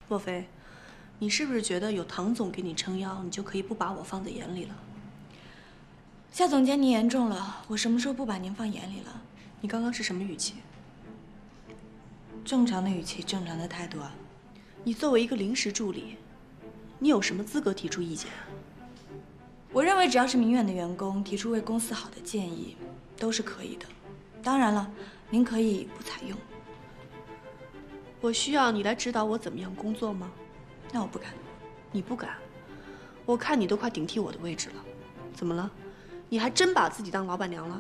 莫非，你是不是觉得有唐总给你撑腰，你就可以不把我放在眼里了？ 夏总监，您言重了，我什么时候不把您放眼里了？ 你刚刚是什么语气？ 正常的语气，正常的态度啊。 你作为一个临时助理，你有什么资格提出意见啊？ 我认为只要是明远的员工提出为公司好的建议，都是可以的。当然了，您可以不采用。 我需要你来指导我怎么样工作吗？ 那我不敢。 你不敢？我看你都快顶替我的位置了，怎么了？你还真把自己当老板娘了？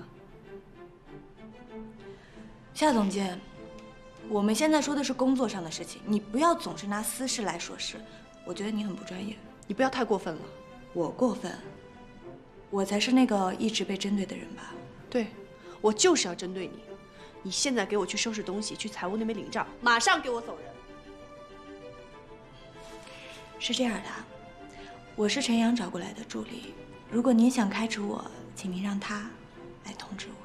夏总监，我们现在说的是工作上的事情，你不要总是拿私事来说事，我觉得你很不专业。 你不要太过分了。 我过分？我才是那个一直被针对的人吧？ 对，我就是要针对你。你现在给我去收拾东西，去财务那边领账，马上给我走人。 是这样的，我是陈阳找过来的助理，如果您想开除我，请您让他来通知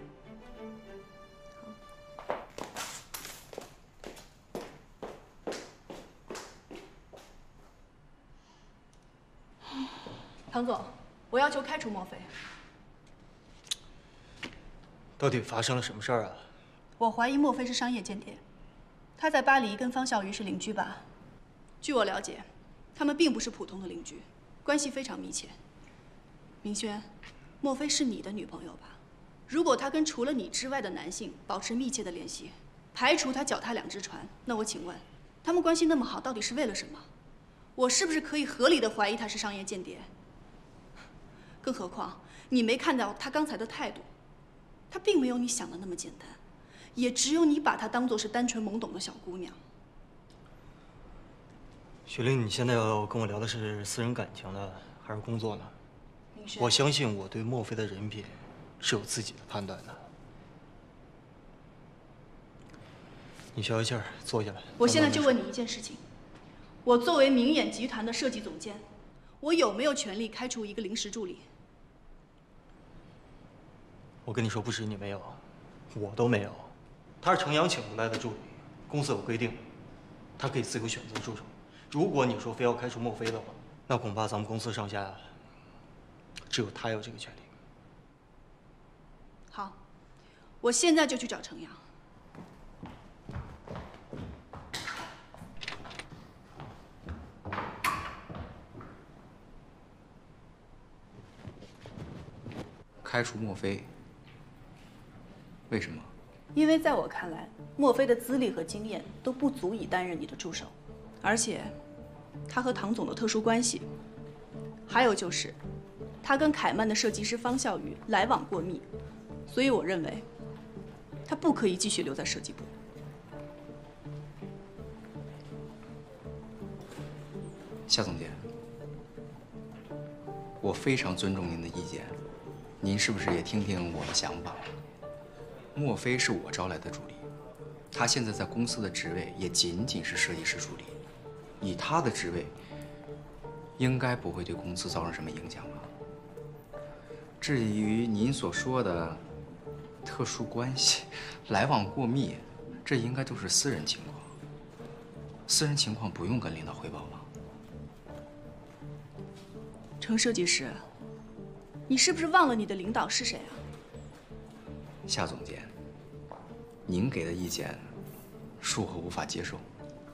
我。 唐总，我要求开除莫非。 到底发生了什么事儿啊？ 我怀疑莫非是商业间谍，他在巴黎跟方笑瑜是邻居吧？据我了解，他们并不是普通的邻居，关系非常密切。明轩，莫非是你的女朋友吧？如果他跟除了你之外的男性保持密切的联系，排除他脚踏两只船，那我请问，他们关系那么好，到底是为了什么？我是不是可以合理的怀疑他是商业间谍？更何况，你没看到他刚才的态度，他并没有你想的那么简单。也只有你把她当作是单纯懵懂的小姑娘。 雪玲，你现在要跟我聊的是私人感情呢，还是工作呢？我相信我对莫非的人品是有自己的判断的。你消消气儿，坐下来。 我现在就问你一件事情：我作为明眼集团的设计总监，我有没有权利开除一个临时助理？ 我跟你说，不止你没有，我都没有。他是程阳请出来的助理，公司有规定，他可以自由选择助手。如果你说非要开除莫非的话，那恐怕咱们公司上下只有他有这个权利。 好，我现在就去找程阳。 开除莫非？为什么？ 因为在我看来，莫非的资历和经验都不足以担任你的助手，而且他和唐总的特殊关系，还有就是他跟凯曼的设计师方笑瑜来往过密，所以我认为他不可以继续留在设计部。 夏总监，我非常尊重您的意见，您是不是也听听我的想法？莫非是我招来的助理，他现在在公司的职位也仅仅是设计师助理，以他的职位，应该不会对公司造成什么影响吧？至于您所说的特殊关系、来往过密，这应该都是私人情况，私人情况不用跟领导汇报吧？ 程设计师，你是不是忘了你的领导是谁啊？ 夏总监，您给的意见，恕我无法接受。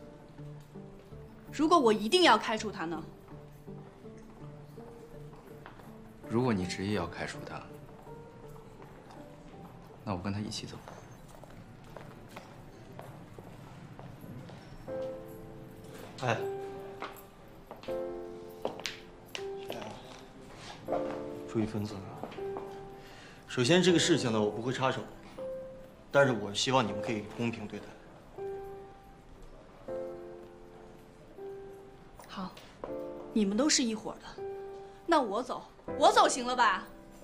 如果我一定要开除他呢？ 如果你执意要开除他，那我跟他一起走。 哎，注意分寸啊！首先，这个事情呢，我不会插手，但是我希望你们可以公平对待。 好，你们都是一伙的，那我走，我走行了吧？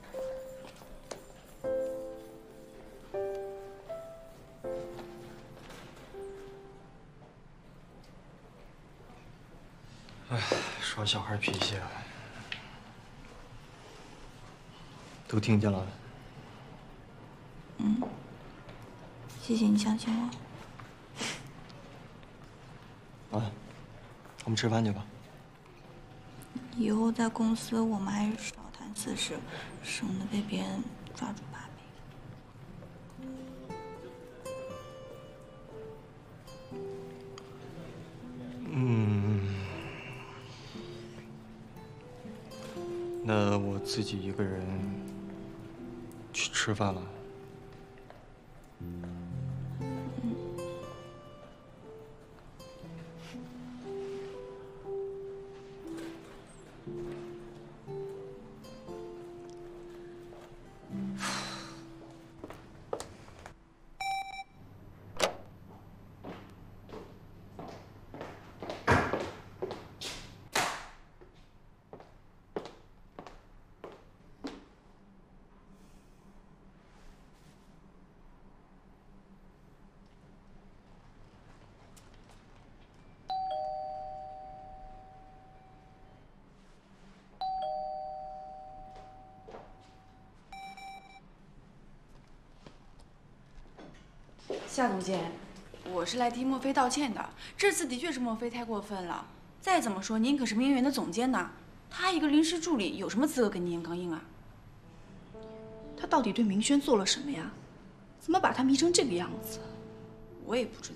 哎，耍小孩脾气啊！都听见了。 谢谢你相信我。 啊， 我们吃饭去吧。 以后在公司我们还是少谈私事，省得被别人抓住把柄。 那我自己一个人去吃饭了。 夏总监，我是来替莫非道歉的。这次的确是莫非太过分了。再怎么说，您可是明媛的总监呢，他一个临时助理有什么资格跟您刚硬啊？ 他到底对明轩做了什么呀？怎么把他迷成这个样子？ 我也不知道。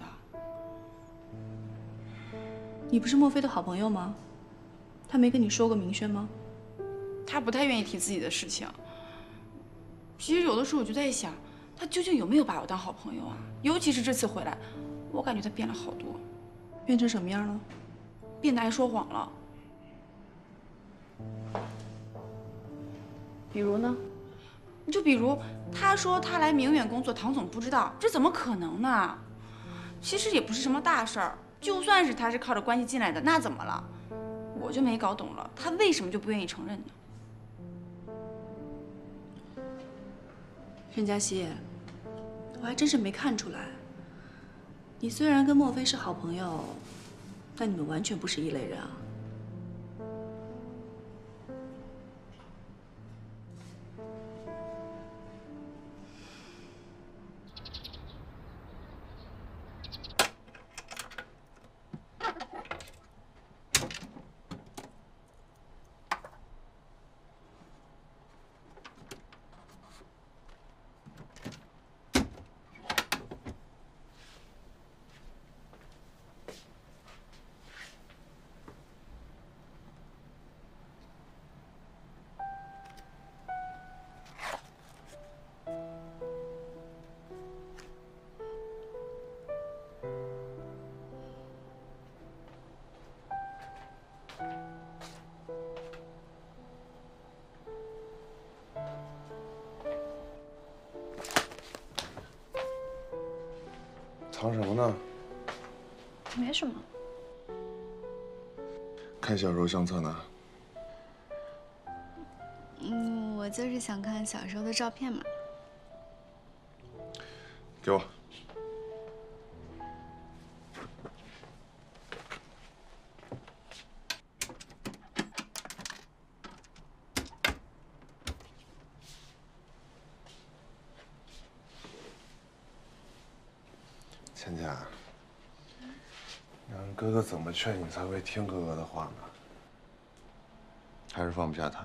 你不是莫非的好朋友吗？他没跟你说过明轩吗？ 他不太愿意提自己的事情。其实有的时候我就在想，他究竟有没有把我当好朋友啊？尤其是这次回来，我感觉他变了好多。 变成什么样了？ 变得爱说谎了。 比如呢？ 就比如他说他来明远工作，唐总不知道，这怎么可能呢？其实也不是什么大事儿，就算是他是靠着关系进来的，那怎么了？我就没搞懂了，他为什么就不愿意承认呢？ 任佳熙，我还真是没看出来。你虽然跟莫非是好朋友，但你们完全不是一类人啊。 藏什么呢？ 没什么。 看小时候相册呢？ 我就是想看小时候的照片嘛。 给我。芊芊，让哥哥怎么劝你才会听哥哥的话呢？还是放不下他？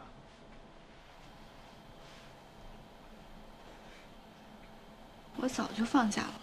我早就放下了。